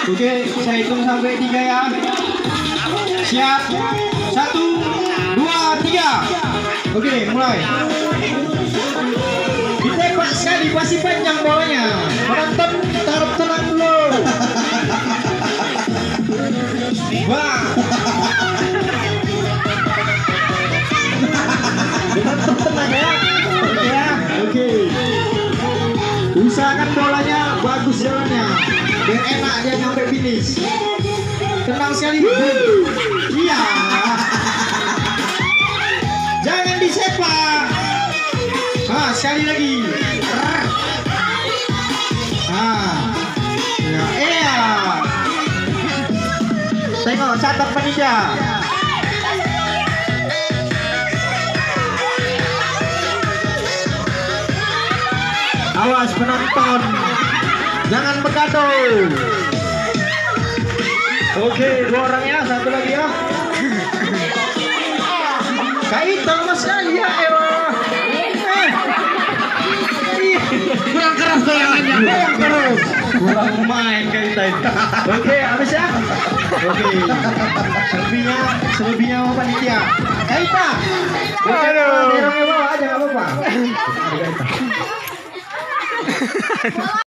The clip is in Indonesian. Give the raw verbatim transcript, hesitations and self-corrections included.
Oke, saya hitung sampai tiga ya. Siap. Satu, dua, tiga. Oke, mulai. Ditembak sekali, masih panjang bolanya. Penonton taruh tenang dulu. Wah. Penonton tenang ya. Oke ya. Oke. Usahakan bolanya bagus jalannya, biar enak dia sampai finish. Tenang sekali. Iya. Jangan disepak. Ah, sekali lagi. Ah, ya, iya. Tengok catat panitia. Awas penonton, jangan begaduh. Oke, dua orang ya, satu lagi ya. Kaitan mas ya, ewa. Kurang keras doyangannya. Kurang keras. Kurang main kaitan. Oke, habis ya. Oke. Selebihnya, selebihnya sama panitia. Kaitan. Aduh. Orangnya bawa aja, nggak apa-apa.